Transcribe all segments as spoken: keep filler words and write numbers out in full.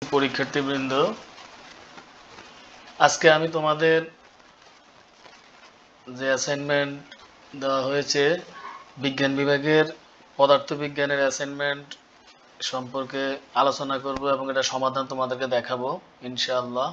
পরীক্ষার্থীবৃন্দ, আজকে আমি তোমাদের যে অ্যাসাইনমেন্ট দেওয়া হয়েছে বিজ্ঞান বিভাগের পদার্থবিজ্ঞানের অ্যাসাইনমেন্ট সম্পর্কে আলোচনা করব এবং এটা সমাধান তোমাদেরকে দেখাবো ইনশাআল্লাহ।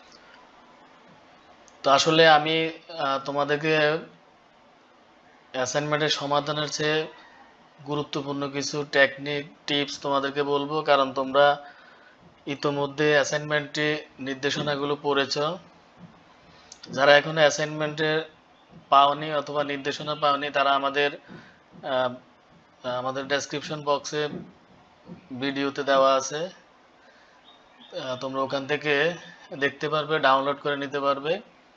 তো আসলে আমি তোমাদেরকে অ্যাসাইনমেন্টের সমাধানের চেয়ে গুরুত্বপূর্ণ কিছু টেকনিক টিপস তোমাদেরকে বলবো, কারণ তোমরা ইতোমধ্যে অ্যাসাইনমেন্টে নির্দেশনাগুলো পড়েছ। যারা এখনো অ্যাসাইনমেন্টে পাওনি অথবা নির্দেশনা পাওনি তারা আমাদের আমাদের ডেসক্রিপশন বক্সে ভিডিওতে দেওয়া আছে, তোমরা ওখান থেকে দেখতে পারবে, ডাউনলোড করে নিতে পারবে।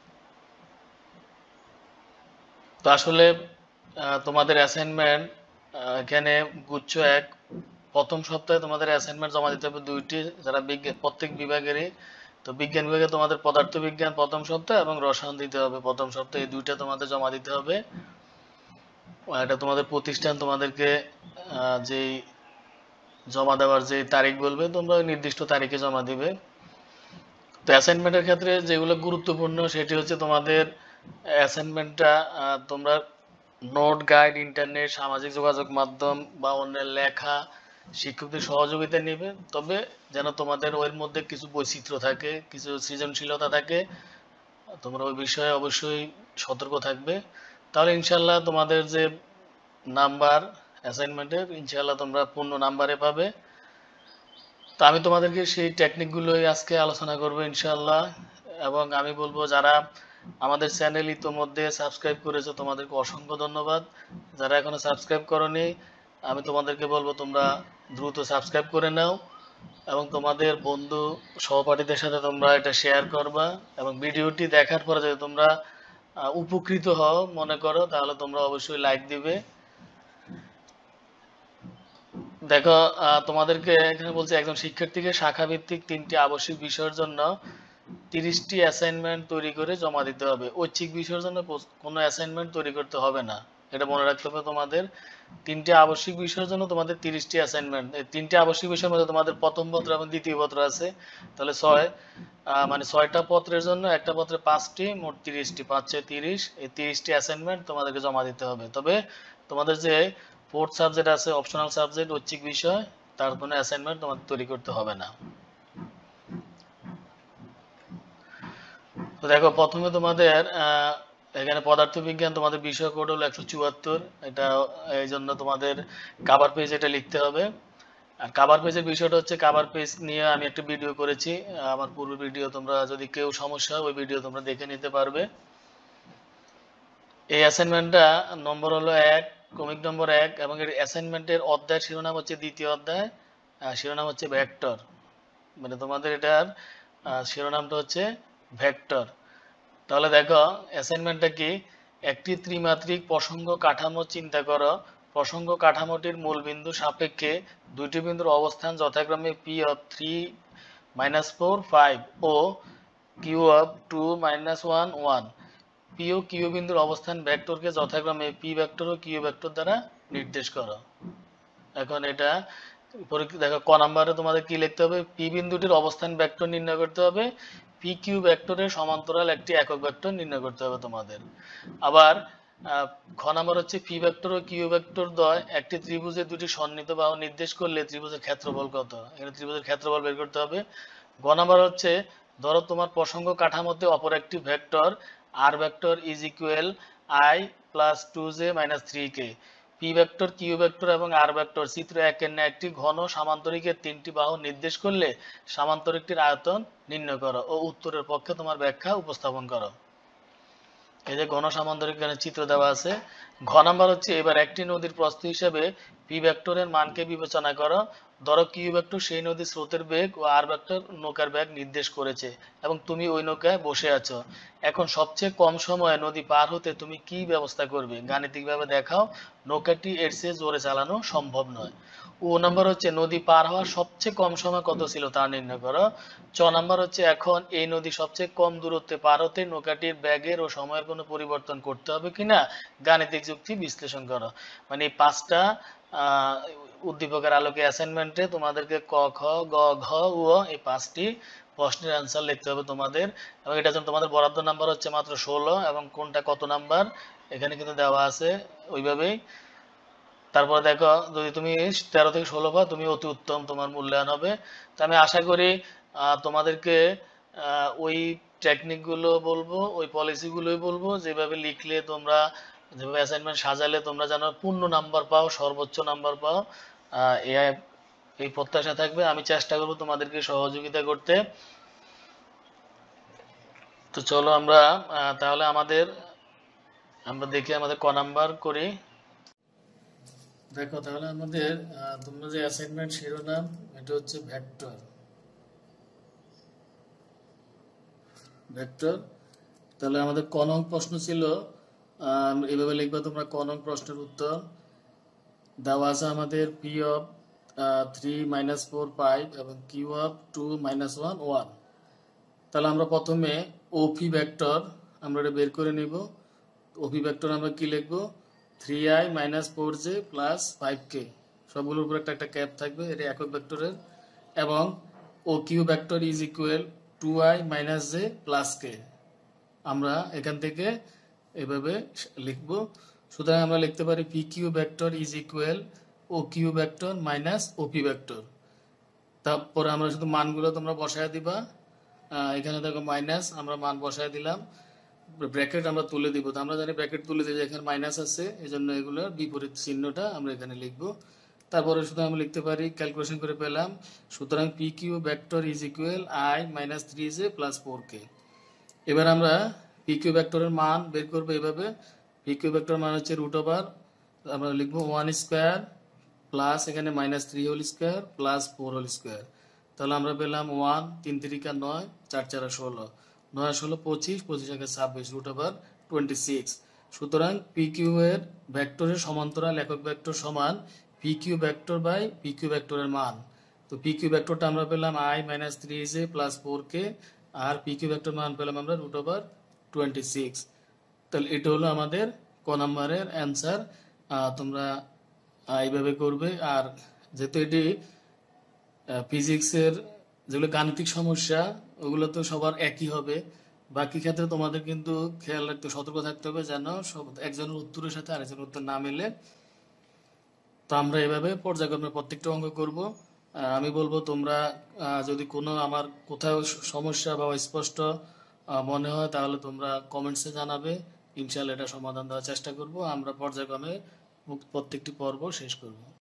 তো আসলে তোমাদের অ্যাসাইনমেন্ট এখানে গুচ্ছ এক প্রথম সপ্তাহে তোমাদের অ্যাসাইনমেন্ট জমা দিতে হবে দুইটি, যারা বিজ্ঞান প্রত্যেক বিভাগেরই। তো বিজ্ঞান বিভাগে তোমাদের পদার্থবিজ্ঞান প্রথম সপ্তাহে এবং রসায়ন দিতে হবে প্রথম সপ্তাহে, এই দুইটা তোমাদের জমা দিতে হবে। এটা তোমাদের প্রতিষ্ঠান তোমাদেরকে যেই জমা দেওয়ার যে তারিখ বলবে তোমরা ওই নির্দিষ্ট তারিখে জমা দিবে। তো অ্যাসাইনমেন্টের ক্ষেত্রে যেগুলো গুরুত্বপূর্ণ সেটি হচ্ছে তোমাদের অ্যাসাইনমেন্টটা তোমরা নোট, গাইড, ইন্টারনেট, সামাজিক যোগাযোগ মাধ্যম বা অন্যের লেখা, শিক্ষকদের সহযোগিতা নেবে, তবে যেন তোমাদের ওর মধ্যে কিছু বৈচিত্র্য থাকে, কিছু সৃজনশীলতা থাকে। তোমরা ওই বিষয়ে অবশ্যই সতর্ক থাকবে, তাহলে ইনশাল্লাহ তোমাদের যে নাম্বার অ্যাসাইনমেন্টের ইনশাল্লাহ তোমরা পূর্ণ নাম্বারে পাবে। তো আমি তোমাদেরকে সেই টেকনিকগুলোই আজকে আলোচনা করব ইনশাল্লাহ। এবং আমি বলবো যারা আমাদের চ্যানেল ইতোমধ্যে সাবস্ক্রাইব করেছো তোমাদেরকে অসংখ্য ধন্যবাদ। যারা এখনো সাবস্ক্রাইব করনি আমি তোমাদেরকে বলবো তোমরা দ্রুত সাবস্ক্রাইব করে নাও এবং তোমাদের বন্ধু সহপাঠীদের সাথে তোমরা এটা শেয়ার করবা, এবং ভিডিওটি দেখার পরে যদি তোমরা উপকৃত হও মনে করো তাহলে তোমরা অবশ্যই লাইক দিবে। দেখো তোমাদেরকে এখানে বলছে একজন শিক্ষার্থীকে শাখাভিত্তিক তিনটি আবশ্যিক বিষয়ের জন্য তিরিশটি অ্যাসাইনমেন্ট তৈরি করে জমা দিতে হবে। ঐচ্ছিক বিষয়ের জন্য কোনো অ্যাসাইনমেন্ট তৈরি করতে হবে না, এটা মনে রাখতে হবে। তোমাদের তিনটি আবশ্যিক বিষয়ের জন্য তোমাদের তিরিশটি অ্যাসাইনমেন্ট, এই তিনটি আবশ্যিক বিষয়ের মধ্যে তোমাদের প্রথম পত্র এবং দ্বিতীয় পত্র আছে, তাহলে ছয় মানে ছয়টা পত্রের জন্য একটা পত্রে পাঁচটি, মোট তিরিশটি, পাঁচে তিরিশ, এই তিরিশটি অ্যাসাইনমেন্ট তোমাদেরকে জমা দিতে হবে। তবে তোমাদের যে ফোর্থ সাবজেক্ট আছে, অপশনাল সাবজেক্ট, ঐচ্ছিক বিষয়, তার কোনো অ্যাসাইনমেন্ট তোমাদের তৈরি করতে হবে না। তো দেখো প্রথমে তোমাদের এখানে পদার্থবিজ্ঞান তোমাদের বিষয় কোড হলো একশো চুয়াত্তর, এটা এই জন্য তোমাদের কাভার পেজ এটা লিখতে হবে। আর কাভার পেজের বিষয়টা হচ্ছে, কাভার পেজ নিয়ে আমি একটা ভিডিও করেছি, আমার পূর্ব ভিডিও, তোমরা যদি কেউ সমস্যা হয় ওই ভিডিও তোমরা দেখে নিতে পারবে। এই অ্যাসাইনমেন্টটা নম্বর হলো এক, ক্রমিক নম্বর এক, এবং এর অ্যাসাইনমেন্টের অধ্যায় শিরোনাম হচ্ছে দ্বিতীয় অধ্যায়, শিরোনাম হচ্ছে ভেক্টর, মানে তোমাদের এটার শিরোনামটা হচ্ছে ভেক্টর। তাহলে দেখো অ্যাসাইনমেন্টটা কি, একটি ত্রিমাত্রিক প্রসঙ্গ কাঠামো চিন্তা করো। প্রসঙ্গ কাঠামোটির মূল বিন্দু সাপেক্ষে দুইটি বিন্দুর অবস্থান যথাক্রমে P of three minus four five ও Q of two minus one one. P ও কিউ বিন্দুর অবস্থান ভেক্টরকে যথাক্রমে পি ভেক্টর ও কিউ ভেক্টর দ্বারা নির্দেশ করো। এখন এটা দেখো ক নাম্বারে তোমাদের কি লিখতে হবে, পি বিন্দুটির অবস্থান ভেক্টর নির্ণয় করতে হবে, পি কিউ ভেক্টরের সমান্তরাল একটি একক ভেক্টর নির্ণয় করতে হবে তোমাদের। আবার খ নাম্বার হচ্ছে পি ভেক্টর ও কিউ ভেক্টর দ্বয় একটি ত্রিভুজের দুটি সন্নিহিত বাহু নির্দেশ করলে ত্রিভুজের ক্ষেত্রফল কত, এখানে ত্রিভুজের ক্ষেত্রফল বের করতে হবে। গ নাম্বার হচ্ছে ধরো তোমার প্রসঙ্গ কাঠামোতে অপর একটি vector R vector is equal i plus two j minus three k. P vector, Q vector এবং আর ভেক্টর চিত্র একের ন্যায় একটি ঘন সামান্তরিকের তিনটি বাহু নির্দেশ করলে সামান্তরিকটির আয়তন নির্ণয় করো ও উত্তরের পক্ষে তোমার ব্যাখ্যা উপস্থাপন করো। এই যে ঘন সামান্তরিকের চিত্র দেওয়া আছে। ঘ নাম্বার হচ্ছে এবার একটি নদীর প্রস্থ হিসেবে পি ভেক্টরের মানকে বিবেচনা করো। ধরো কিউ ভেক্টর সেই নদীর স্রোতের বেগ ও আর ভেক্টর নৌকার বেগ নির্দেশ করেছে এবং তুমি ওই নৌকায় বসে আছো। এখন সবচেয়ে কম সময়ে নদী পার হতে তুমি কি ব্যবস্থা করবে, গাণিতিকভাবে দেখাও। নৌকাটি এর চেয়ে জোরে চালানো সম্ভব নয়। ও নাম্বার হচ্ছে নদী পার হওয়ার সবচেয়ে কম সময় কত ছিল তা নির্ণয় করো। চ নাম্বার হচ্ছে এখন এই নদী সবচেয়ে কম দূরত্বে পার হতে নৌকাটির ব্যাগের ও সময়ের কোনো পরিবর্তন করতে হবে কিনা গাণিতিক যুক্তি বিশ্লেষণ করো। মানে এই পাঁচটা উদ্দীপকের আলোকে অ্যাসাইনমেন্টে তোমাদেরকে ক খ গ ঘ উ এই পাঁচটি প্রশ্নের অ্যান্সার লিখতে হবে তোমাদের, এবং এটার জন্য তোমাদের বরাদ্দ নাম্বার হচ্ছে মাত্র ষোলো, এবং কোনটা কত নাম্বার এখানে কিন্তু দেওয়া আছে ওইভাবেই। তারপরে দেখো, যদি তুমি তেরো থেকে ষোলো পাও তুমি অতি উত্তম, তোমার মূল্যায়ন হবে। তো আমি আশা করি তোমাদেরকে ওই টেকনিকগুলো বলবো, ওই পলিসিগুলোই বলবো, যেভাবে লিখলে তোমরা, যেভাবে অ্যাসাইনমেন্ট সাজালে তোমরা যেন পূর্ণ নাম্বার পাও, সর্বোচ্চ নাম্বার পাও, এই এই প্রত্যাশা থাকবে। আমি চেষ্টা করবো তোমাদেরকে সহযোগিতা করতে। তো চলো আমরা তাহলে আমাদের আমরা দেখি আমাদের ক নাম্বার করি। দেখো তাহলে আমাদের তোমরা যে অ্যাসাইনমেন্ট শিরোনাম, এটা হচ্ছে ভেক্টর। ভেক্টর তাহলে আমাদের ক নং প্রশ্ন ছিল, এভাবে লিখবা তোমরা ক নং প্রশ্নের উত্তর। দেওয়া আছে আমাদের P of three minus four five এবং Q of two minus one one. তাহলে আমরা প্রথমে ওপি ভেক্টর আমরা এটা বের করে নিব। ওপি ভেক্টর আমরা কি লিখবো, three i minus four j plus five k, সবগুলোর উপর একটা একটা ক্যাপ থাকবে, এটা একক ভেক্টরের। এবং O Q vector is equal two i minus j plus k, আমরা এখান থেকে এভাবে লিখবো। সুতরাং আমরা লিখতে পারি P Q vector is equal O Q vector minus OP vector. তারপরে আমরা শুধু মানগুলো তোমরা বসায় দিবা, এখানে দেখো মাইনাস আমরা মান বসায় দিলাম, ব্র্যাকেট আমরা তুলে দিব। তো আমরা জানি ব্র্যাকেট তুলে দিয়ে এখানে মাইনাস আছে, এই জন্য এগুলোর বিপরীত চিহ্নটা আমরা এখানে লিখবো। তারপরে শুধু আমরা লিখতে পারি, ক্যালকুলেশন করে পেলাম, সুতরাং P Q vector is equal i minus three j plus four k. এবার আমরা পি কিউ ভেক্টরের মান বের করবো এভাবে, পি কিউ ভেক্টর মান হচ্ছে রুট ওভার, আমরা লিখবো ওয়ান স্কোয়ার প্লাস এখানে minus three whole square plus four whole square. তাহলে আমরা পেলাম ওয়ান, তিন তিরিকা নয়, চার চারা ষোলো, নয় ষোলো পঁচিশ, পঁচিশ একে ছাব্বিশ, রুট ওভার টোয়েন্টি সিক্স। সুতরাং পি কিউ এর ভেক্টরের সমান্তরাল একক ভেক্টর সমান P Q vector by P Q ভেক্টরের মান। তো পি কিউ ভেক্টরটা আমরা পেলাম i minus three j plus four k, আর পি কিউ ভেক্টর মান পেলাম আমরা রুট ওভার টোয়েন্টি সিক্স। তাহলে এটা হলো আমাদের ক নাম্বারের অ্যান্সার। তোমরা এইভাবে করবে। আর যেহেতু এটি ফিজিক্সের যেগুলো গাণিতিক সমস্যা, ওগুলো তো সবার একই হবে, বাকি ক্ষেত্রে তোমাদের কিন্তু খেয়াল রাখতে, সতর্ক থাকতে হবে যেন সব একজনের উত্তরের সাথে আরেকজনের উত্তর না মেলে। তো আমরা এভাবে পর্যায়ক্রমে প্রত্যেকটা অঙ্ক করব। আমি বলবো তোমরা যদি কোনো আমার কোথাও সমস্যা বা স্পষ্ট মনে হয় তাহলে তোমরা কমেন্টসে জানাবে, ইনশাআল্লাহ এটা সমাধান দেওয়ার চেষ্টা করব। আমরা পর্যায়ক্রমে প্রত্যেকটি পর্ব শেষ করব।